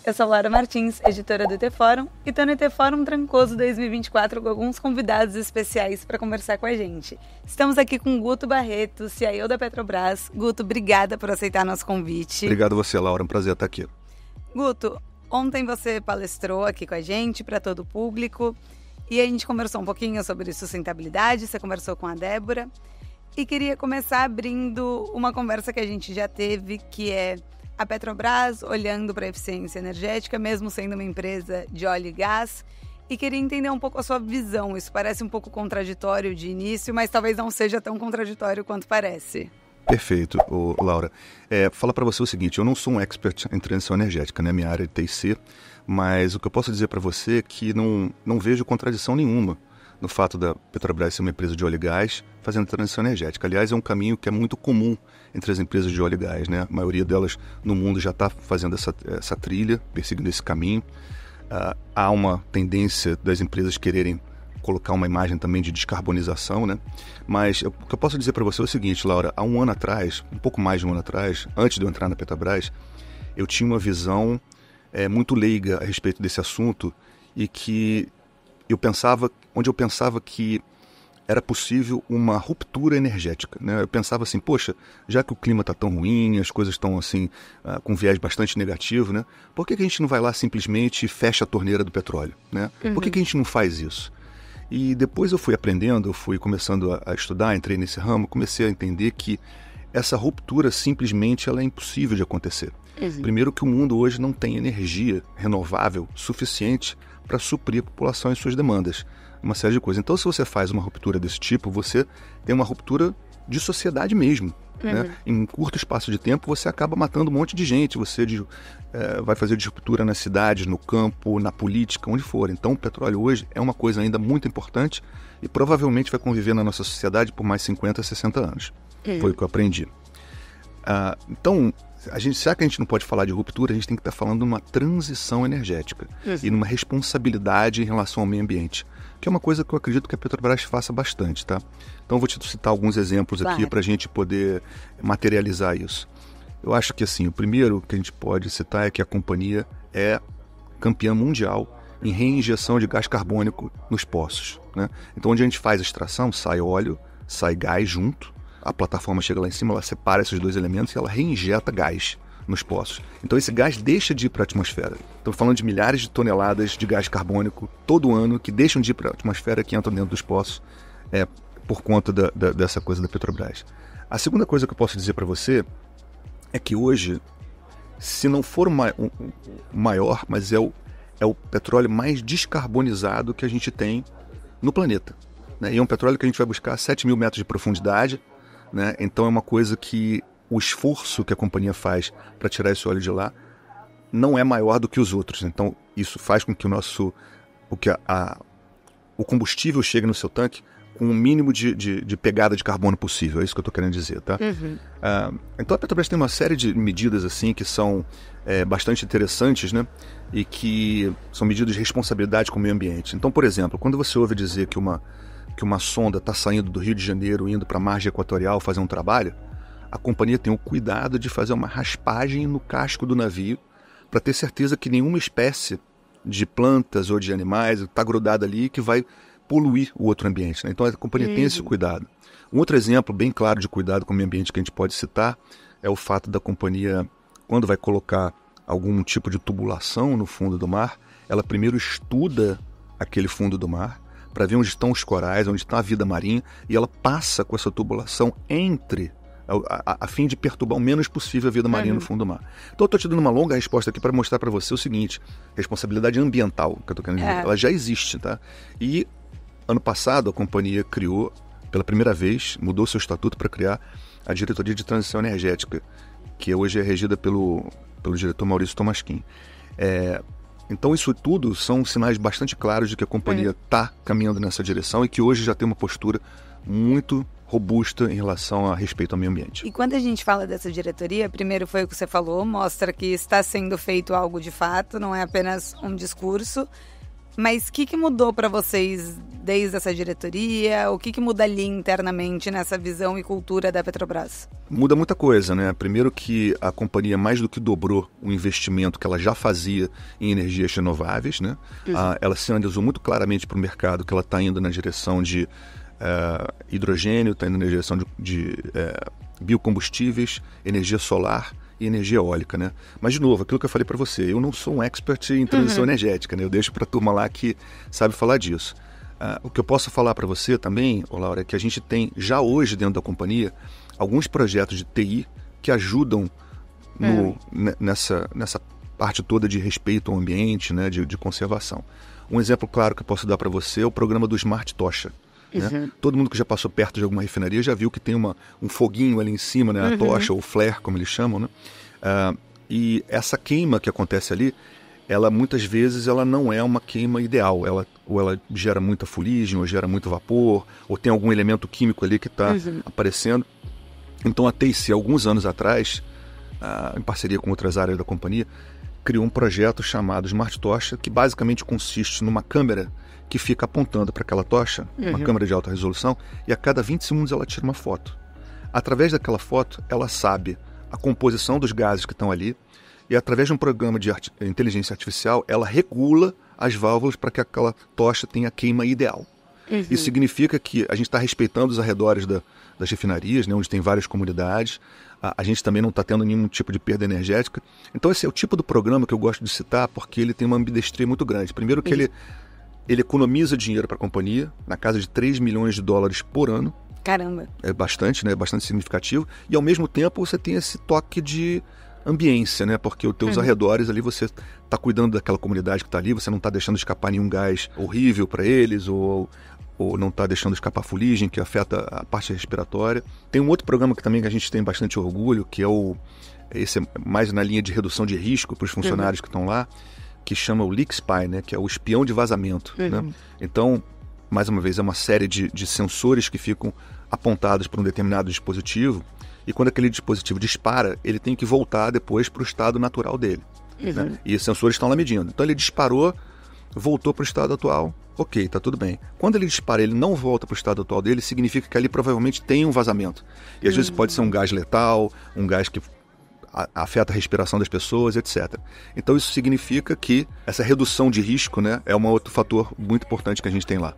Eu sou Laura Martins, editora do ET Fórum, e estou no ET Fórum Trancoso 2024 com alguns convidados especiais para conversar com a gente. Estamos aqui com Guto Barreto, CIO da Petrobras. Guto, obrigada por aceitar nosso convite. Obrigado a você, Laura. É um prazer estar aqui. Guto, ontem você palestrou aqui com a gente, para todo o público, e a gente conversou um pouquinho sobre sustentabilidade, você conversou com a Débora, e queria começar abrindo uma conversa que a gente já teve, que é a Petrobras olhando para a eficiência energética, mesmo sendo uma empresa de óleo e gás, e queria entender um pouco a sua visão. Isso parece um pouco contraditório de início, mas talvez não seja tão contraditório quanto parece. Perfeito, Laura. Fala para você o seguinte, eu não sou um expert em transição energética, né? Minha área é TIC, mas o que eu posso dizer para você é que não vejo contradição nenhuma no fato da Petrobras ser uma empresa de óleo e gás fazendo transição energética. Aliás, é um caminho que é muito comum entre as empresas de óleo e gás, né? A maioria delas no mundo já está fazendo essa trilha, perseguindo esse caminho. Há uma tendência das empresas quererem colocar uma imagem também de descarbonização, né? Mas o que eu posso dizer para você é o seguinte, Laura, há um ano atrás, um pouco mais de um ano atrás, antes de eu entrar na Petrobras, eu tinha uma visão muito leiga a respeito desse assunto e que eu pensava que era possível uma ruptura energética, né? Eu pensava assim, poxa, já que o clima está tão ruim, as coisas estão assim, com viés bastante negativo, né? Por que a gente não vai lá simplesmente e fecha a torneira do petróleo, né? Por que a gente não faz isso? E depois eu fui aprendendo, eu fui começando a estudar, entrei nesse ramo, comecei a entender que essa ruptura simplesmente ela é impossível de acontecer. Primeiro que o mundo hoje não tem energia renovável suficiente para suprir a população e suas demandas, uma série de coisas. Então, se você faz uma ruptura desse tipo, você tem uma ruptura de sociedade mesmo. Né? Em um curto espaço de tempo, você acaba matando um monte de gente, você vai fazer disruptura nas cidades, no campo, na política, onde for. Então, o petróleo hoje é uma coisa ainda muito importante e provavelmente vai conviver na nossa sociedade por mais 50, 60 anos. Foi o que eu aprendi. Então, será que a gente não pode falar de ruptura? A gente tem que estar falando de uma transição energética e numa responsabilidade em relação ao meio ambiente, que é uma coisa que eu acredito que a Petrobras faça bastante, tá? Então, eu vou te citar alguns exemplos aqui para a gente poder materializar isso. Eu acho que, assim, o primeiro que a gente pode citar é que a companhia é campeã mundial em reinjeção de gás carbônico nos poços, né? Então, onde a gente faz a extração, sai óleo, sai gás junto, a plataforma chega lá em cima, ela separa esses dois elementos e ela reinjeta gás nos poços. Então esse gás deixa de ir para a atmosfera. Estamos falando de milhares de toneladas de gás carbônico todo ano que deixam de ir para a atmosfera, que entram dentro dos poços por conta dessa coisa da Petrobras. A segunda coisa que eu posso dizer para você é que hoje, se não for o maior, mas é o petróleo mais descarbonizado que a gente tem no planeta, né? E é um petróleo que a gente vai buscar a 7.000 metros de profundidade, né? Então é uma coisa que o esforço que a companhia faz para tirar esse óleo de lá não é maior do que os outros. Então isso faz com que o combustível chegue no seu tanque com o mínimo de pegada de carbono possível. É isso que eu estou querendo dizer, tá? Então a Petrobras tem uma série de medidas assim que são bastante interessantes, né? E que são medidas de responsabilidade com o meio ambiente. Então, por exemplo, quando você ouve dizer que uma sonda está saindo do Rio de Janeiro, indo para a margem equatorial fazer um trabalho, a companhia tem o cuidado de fazer uma raspagem no casco do navio para ter certeza que nenhuma espécie de plantas ou de animais está grudada ali que vai poluir o outro ambiente, né? Então a companhia tem esse cuidado. Um outro exemplo bem claro de cuidado com o meio ambiente que a gente pode citar é o fato da companhia, quando vai colocar algum tipo de tubulação no fundo do mar, ela primeiro estuda aquele fundo do mar para ver onde estão os corais, onde está a vida marinha, e ela passa com essa tubulação a fim de perturbar o menos possível a vida marinha no fundo do mar. Então eu estou te dando uma longa resposta aqui para mostrar para você o seguinte: responsabilidade ambiental, que eu estou querendo dizer, ela já existe, tá? E ano passado a companhia criou, pela primeira vez, mudou seu estatuto para criar a Diretoria de Transição Energética, que hoje é regida pelo diretor Maurício Tolmasquim. Então isso tudo são sinais bastante claros de que a companhia está caminhando nessa direção e que hoje já tem uma postura muito robusta em relação a respeito ao meio ambiente. E quando a gente fala dessa diretoria, primeiro foi o que você falou, mostra que está sendo feito algo de fato, não é apenas um discurso. Mas o que mudou para vocês desde essa diretoria? O que muda ali internamente nessa visão e cultura da Petrobras? Muda muita coisa, né? Primeiro que a companhia mais do que dobrou o investimento que ela já fazia em energias renováveis, né? Ela sinalizou muito claramente para o mercado que ela está indo na direção de hidrogênio, está indo na direção de biocombustíveis, energia solar e energia eólica, né? Mas, de novo, aquilo que eu falei para você, eu não sou um expert em transição energética, né? Eu deixo para a turma lá que sabe falar disso. O que eu posso falar para você também, Laura, é que a gente tem já hoje dentro da companhia alguns projetos de TI que ajudam nessa parte toda de respeito ao ambiente, né? de conservação. Um exemplo claro que eu posso dar para você é o programa do Smart Tocha. Né? Todo mundo que já passou perto de alguma refinaria já viu que tem um foguinho ali em cima, né? A tocha ou flare, como eles chamam, né? E essa queima que acontece ali, ela muitas vezes ela não é uma queima ideal. Ou ela gera muita fuligem, ou gera muito vapor, ou tem algum elemento químico ali que está aparecendo. Então a TIC, alguns anos atrás, em parceria com outras áreas da companhia, criou um projeto chamado Smart Tocha, que basicamente consiste numa câmera que fica apontando para aquela tocha, uma câmera de alta resolução, e a cada 20 segundos ela tira uma foto. Através daquela foto, ela sabe a composição dos gases que estão ali, e através de um programa de inteligência artificial, ela regula as válvulas para que aquela tocha tenha a queima ideal. Isso significa que a gente está respeitando os arredores das refinarias, né, onde tem várias comunidades. A gente também não está tendo nenhum tipo de perda energética. Então esse é o tipo do programa que eu gosto de citar, porque ele tem uma ambidestria muito grande. Primeiro que ele economiza dinheiro para a companhia, na casa de 3 milhões de dólares por ano. Caramba! É bastante, né? Bastante significativo. E ao mesmo tempo você tem esse toque de ambiência, né? Porque os teus arredores ali, você está cuidando daquela comunidade que está ali, você não está deixando escapar nenhum gás horrível para eles, ou não está deixando escapar fuligem, que afeta a parte respiratória. Tem um outro programa que também que a gente tem bastante orgulho, que esse é mais na linha de redução de risco para os funcionários que estão lá, que chama o Leak Spy, né? Que é o espião de vazamento. Né? Então, mais uma vez, é uma série de sensores que ficam apontados para um determinado dispositivo, e quando aquele dispositivo dispara, ele tem que voltar depois para o estado natural dele. Né? E os sensores estão lá medindo. Então ele disparou, voltou para o estado atual, ok, está tudo bem. Quando ele dispara, ele não volta para o estado atual dele, significa que ali provavelmente tem um vazamento. E às vezes pode ser um gás letal, um gás que afeta a respiração das pessoas, etc. Então isso significa que essa redução de risco, né, é um outro fator muito importante que a gente tem lá.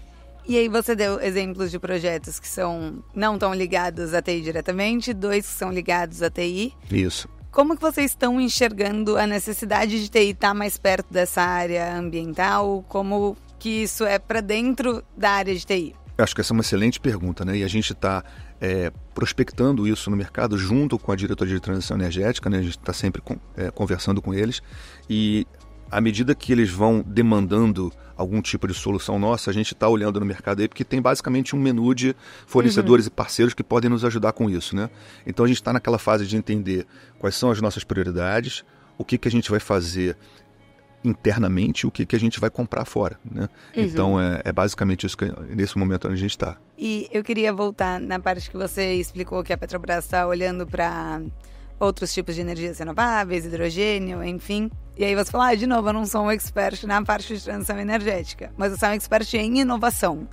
E aí você deu exemplos de projetos que não estão ligados à TI diretamente, 2 que são ligados à TI. Isso. Como que vocês estão enxergando a necessidade de TI estar mais perto dessa área ambiental? Como que isso é para dentro da área de TI? Eu acho que essa é uma excelente pergunta, né? E a gente está prospectando isso no mercado junto com a diretoria de transição energética, né? A gente está sempre conversando com eles, e à medida que eles vão demandando algum tipo de solução nossa, a gente está olhando no mercado aí, porque tem basicamente um menu de fornecedores e parceiros que podem nos ajudar com isso, né? Então a gente está naquela fase de entender quais são as nossas prioridades, o que a gente vai fazer internamente, o que a gente vai comprar fora, né? Então é basicamente isso que nesse momento onde a gente está. E eu queria voltar na parte que você explicou que a Petrobras está olhando para outros tipos de energias renováveis, hidrogênio, enfim. E aí você fala, de novo, eu não sou um expert na parte de transição energética, mas eu sou um expert em inovação.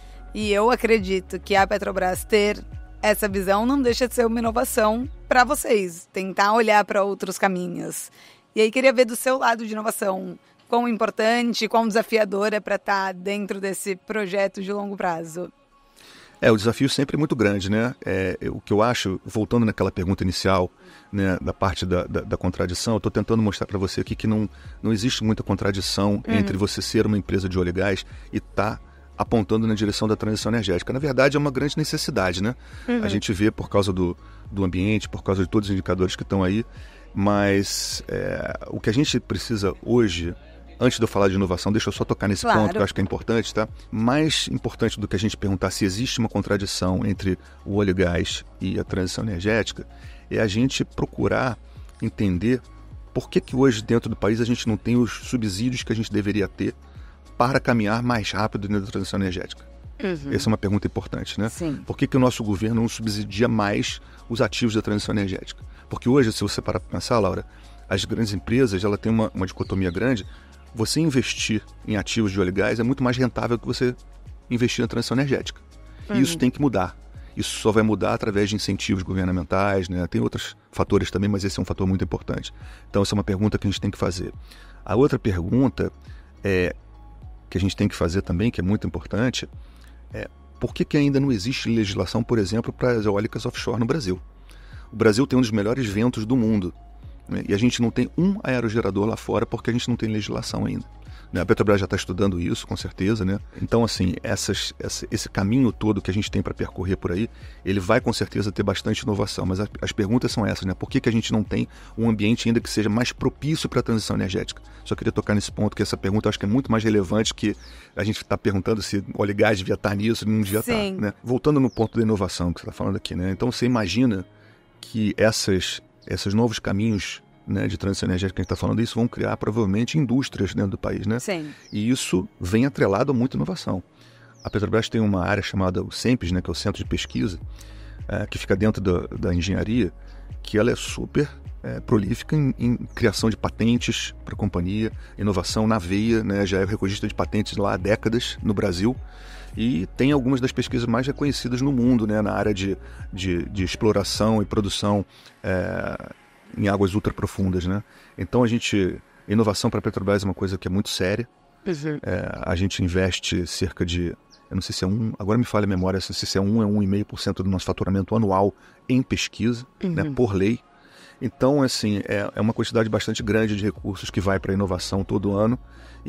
E eu acredito que a Petrobras ter essa visão não deixa de ser uma inovação para vocês, tentar olhar para outros caminhos. E aí queria ver do seu lado de inovação, quão importante, quão desafiador é para estar dentro desse projeto de longo prazo. O desafio sempre é muito grande, né? O que eu acho, voltando naquela pergunta inicial, né, da parte da contradição, eu estou tentando mostrar para você aqui que não existe muita contradição entre você ser uma empresa de óleo e gás e estar apontando na direção da transição energética. Na verdade, é uma grande necessidade, né? A gente vê por causa do ambiente, por causa de todos os indicadores que estão aí, mas o que a gente precisa hoje, antes de eu falar de inovação, deixa eu só tocar nesse ponto que eu acho que é importante, tá? Mais importante do que a gente perguntar se existe uma contradição entre o óleo e gás e a transição energética, é a gente procurar entender por que hoje dentro do país a gente não tem os subsídios que a gente deveria ter para caminhar mais rápido dentro da transição energética. Essa é uma pergunta importante, né? Sim. Por que o nosso governo não subsidia mais os ativos da transição energética? Porque hoje, se você parar para pensar, Laura, as grandes empresas ela têm uma dicotomia grande. você investir em ativos de óleo e gás é muito mais rentável que você investir na transição energética. E isso tem que mudar. Isso só vai mudar através de incentivos governamentais, né? Tem outros fatores também, mas esse é um fator muito importante. Então, essa é uma pergunta que a gente tem que fazer. A outra pergunta que a gente tem que fazer também, que é muito importante, é por que ainda não existe legislação, por exemplo, para as eólicas offshore no Brasil? O Brasil tem um dos melhores ventos do mundo, né? E a gente não tem um aerogerador lá fora porque a gente não tem legislação ainda. A Petrobras já está estudando isso, com certeza, né? Então, assim, esse caminho todo que a gente tem para percorrer por aí, ele vai, com certeza, ter bastante inovação. Mas as perguntas são essas, né? Por que a gente não tem um ambiente ainda que seja mais propício para a transição energética? Só queria tocar nesse ponto, que essa pergunta eu acho que é muito mais relevante que a gente está perguntando se óleo e gás devia estar nisso, não devia estar, né? Voltando no ponto da inovação que você está falando aqui, né? Então, você imagina que esses novos caminhos, né, de transição energética que a gente está falando, isso vão criar provavelmente indústrias dentro do país, né? Sim. E isso vem atrelado a muita inovação. A Petrobras tem uma área chamada o CENPES, né, que é o Centro de Pesquisa, que fica dentro da engenharia, que ela é super prolífica em criação de patentes para a companhia, inovação na veia, né, já é recordista de patentes lá há décadas no Brasil, e tem algumas das pesquisas mais reconhecidas no mundo, né, na área de exploração e produção em águas ultraprofundas, né? Então inovação para a Petrobras é uma coisa que é muito séria. A gente investe cerca de, eu não sei se é agora me falha a memória, se é 1,5% do nosso faturamento anual em pesquisa, né, por lei. Então, assim, é uma quantidade bastante grande de recursos que vai para a inovação todo ano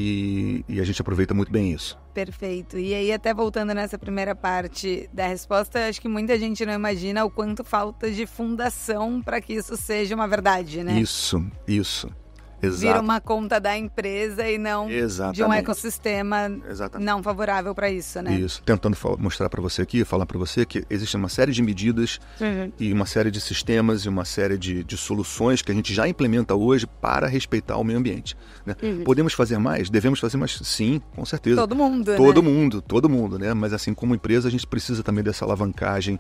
e a gente aproveita muito bem isso. Perfeito. E aí, até voltando nessa primeira parte da resposta, acho que muita gente não imagina o quanto falta de fundação para que isso seja uma verdade, né? Isso. Exato. Vira uma conta da empresa e não de um ecossistema não favorável para isso, né? Isso. Tentando mostrar para você aqui, falar para você que existe uma série de medidas e uma série de sistemas e uma série de soluções que a gente já implementa hoje para respeitar o meio ambiente, né? Podemos fazer mais? Devemos fazer mais? Sim, com certeza. Todo mundo, Todo mundo, né? Mas assim, como empresa, a gente precisa também dessa alavancagem,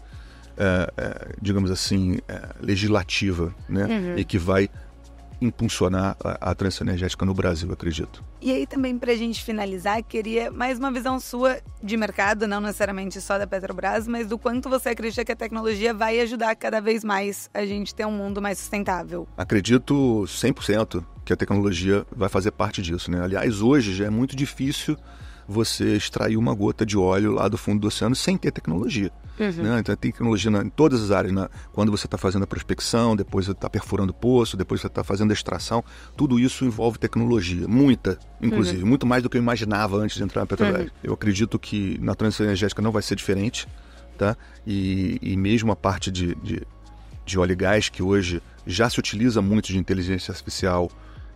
digamos assim, legislativa, né? E que vai impulsionar a transição energética no Brasil, acredito. E aí também, para a gente finalizar, queria mais uma visão sua de mercado, não necessariamente só da Petrobras, mas do quanto você acredita que a tecnologia vai ajudar cada vez mais a gente ter um mundo mais sustentável. Acredito 100% que a tecnologia vai fazer parte disso, né? Aliás, hoje já é muito difícil você extrair uma gota de óleo lá do fundo do oceano sem ter tecnologia. Né? Então tem tecnologia em todas as áreas, né? Quando você está fazendo a prospecção, depois você está perfurando o poço, depois você está fazendo a extração, tudo isso envolve tecnologia, muita, inclusive, muito mais do que eu imaginava antes de entrar na Petrobras. Eu acredito que na transição energética não vai ser diferente, tá? E mesmo a parte de óleo e gás, que hoje já se utiliza muito de inteligência artificial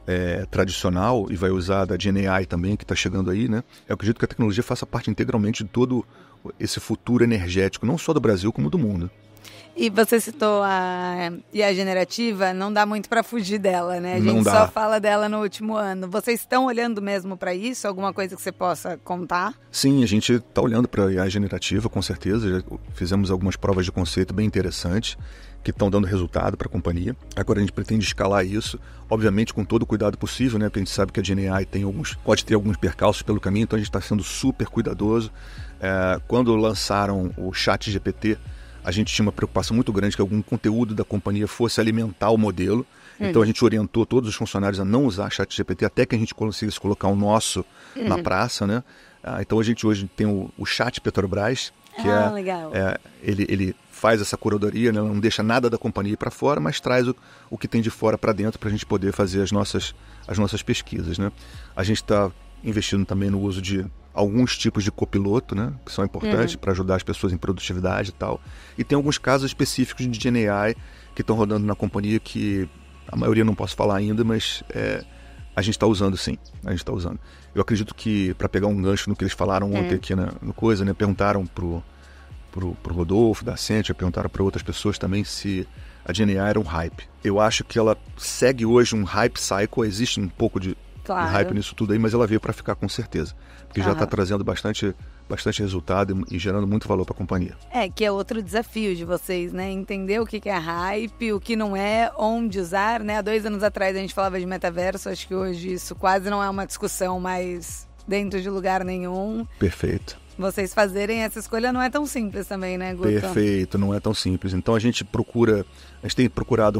tradicional e vai usar da GenAI também, que está chegando aí, né? Eu acredito que a tecnologia faça parte integralmente de todo esse futuro energético, não só do Brasil, como do mundo. E você citou a IA generativa, não dá muito para fugir dela, né? A gente só fala dela no último ano. Vocês estão olhando mesmo para isso? Alguma coisa que você possa contar? Sim, a gente está olhando para a IA generativa, com certeza. Já fizemos algumas provas de conceito bem interessantes, que estão dando resultado para a companhia. Agora a gente pretende escalar isso, obviamente com todo o cuidado possível, né? Porque a gente sabe que a GenAI pode ter alguns percalços pelo caminho, então a gente está sendo super cuidadoso. Quando lançaram o ChatGPT, a gente tinha uma preocupação muito grande que algum conteúdo da companhia fosse alimentar o modelo. Então a gente orientou todos os funcionários a não usar ChatGPT até que a gente conseguisse colocar o nosso na praça, né? Então a gente hoje tem o Chat Petrobras, que legal. Ele faz essa curadoria, né? Não deixa nada da companhia para fora, mas traz o que tem de fora para dentro para a gente poder fazer as nossas pesquisas, né? A gente está investindo também no uso de alguns tipos de copiloto, né, que são importantes para ajudar as pessoas em produtividade e tal. E tem alguns casos específicos de GenAI que estão rodando na companhia que a maioria não posso falar ainda, mas a gente está usando sim, a gente está usando. Eu acredito que, para pegar um gancho no que eles falaram ontem aqui no Coisa, né, perguntaram pro Rodolfo da Accenture, perguntaram para outras pessoas também se a GenAI era um hype. Eu acho que ela segue hoje um hype cycle, existe um pouco de hype nisso tudo aí, mas ela veio para ficar com certeza, porque já está trazendo bastante bastante resultado e gerando muito valor para a companhia. Que é outro desafio de vocês, né? Entender o que é hype, o que não é, onde usar, né? Há 2 anos atrás a gente falava de metaverso, acho que hoje isso quase não é uma discussão mais dentro de lugar nenhum. Perfeito. Vocês fazerem essa escolha não é tão simples também, né, Guto? Perfeito, não é tão simples. Então a gente tem procurado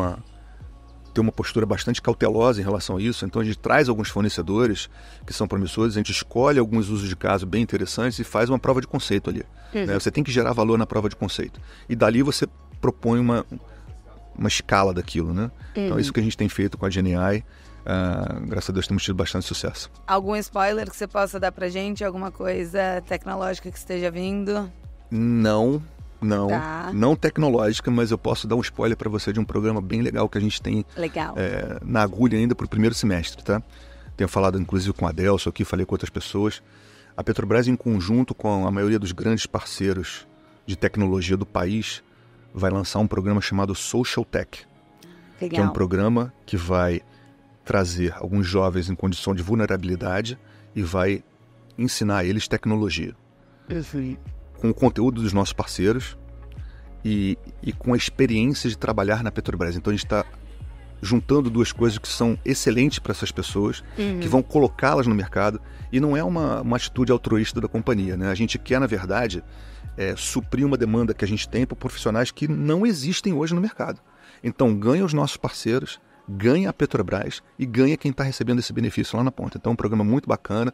ter uma postura bastante cautelosa em relação a isso. Então a gente traz alguns fornecedores que são promissores, a gente escolhe alguns usos de caso bem interessantes e faz uma prova de conceito ali. Né? Você tem que gerar valor na prova de conceito. E dali você propõe uma escala daquilo, né? Então é isso que a gente tem feito com a GenAI. Graças a Deus temos tido bastante sucesso. Algum spoiler que você possa dar pra gente? Alguma coisa tecnológica que esteja vindo? Não tecnológica, mas eu posso dar um spoiler para você de um programa bem legal que a gente tem na agulha ainda para o primeiro semestre, tá? Tenho falado inclusive com a Adelson aqui, falei com outras pessoas. A Petrobras, em conjunto com a maioria dos grandes parceiros de tecnologia do país, vai lançar um programa chamado Social Tech. Legal. Que é um programa que vai trazer alguns jovens em condição de vulnerabilidade e vai ensinar eles tecnologia. Com o conteúdo dos nossos parceiros e com a experiência de trabalhar na Petrobras. Então a gente está juntando 2 coisas que são excelentes para essas pessoas, que vão colocá-las no mercado, e não é uma atitude altruísta da companhia, né? A gente quer, na verdade, suprir uma demanda que a gente tem por profissionais que não existem hoje no mercado. Então ganha os nossos parceiros, ganha a Petrobras e ganha quem está recebendo esse benefício lá na ponta. Então é um programa muito bacana.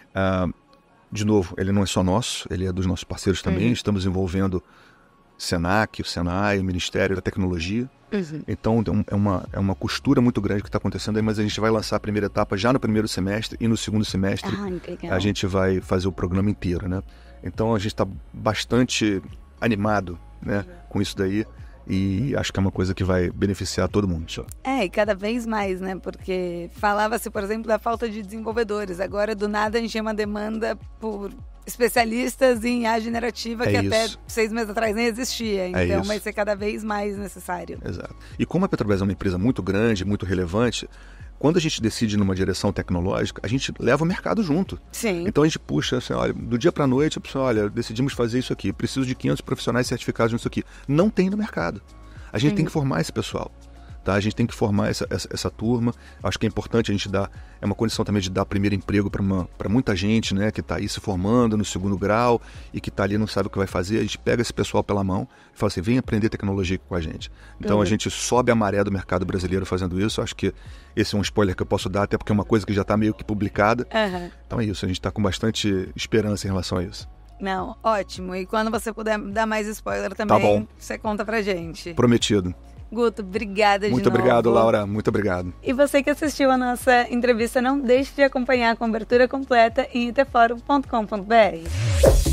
De novo, ele não é só nosso, ele é dos nossos parceiros também. Estamos envolvendo Senac, o Senai, o Ministério da Tecnologia. Então é uma costura muito grande que está acontecendo aí, mas a gente vai lançar a primeira etapa já no primeiro semestre e no segundo semestre a gente vai fazer o programa inteiro, né? Então a gente está bastante animado, né, com isso daí. E acho que é uma coisa que vai beneficiar todo mundo. E cada vez mais, né? Porque falava-se, por exemplo, da falta de desenvolvedores. Agora, do nada, a gente tem uma demanda por especialistas em IA generativa que até 6 meses atrás nem existia. Então vai ser cada vez mais necessário. Exato. E como a Petrobras é uma empresa muito grande, muito relevante, quando a gente decide numa direção tecnológica, a gente leva o mercado junto. Sim. Então a gente puxa, assim, olha, do dia para a noite, a pessoa, olha, decidimos fazer isso aqui, preciso de 500 profissionais certificados nisso aqui. Não tem no mercado. A gente tem que formar esse pessoal. Tá? A gente tem que formar essa turma. Acho que é importante a gente dar, é uma condição também de dar primeiro emprego para muita gente, né, que está aí se formando no 2º grau e que está ali e não sabe o que vai fazer. A gente pega esse pessoal pela mão e fala assim, vem aprender tecnologia com a gente. Então a gente sobe a maré do mercado brasileiro fazendo isso. Acho que esse é um spoiler que eu posso dar, até porque é uma coisa que já está meio que publicada. Então é isso, a gente está com bastante esperança em relação a isso. Não, ótimo. E quando você puder dar mais spoiler também, você conta pra gente. Prometido. Guto, obrigada de novo. Muito obrigado, Laura. Muito obrigado. E você que assistiu a nossa entrevista, não deixe de acompanhar a cobertura completa em itforum.com.br.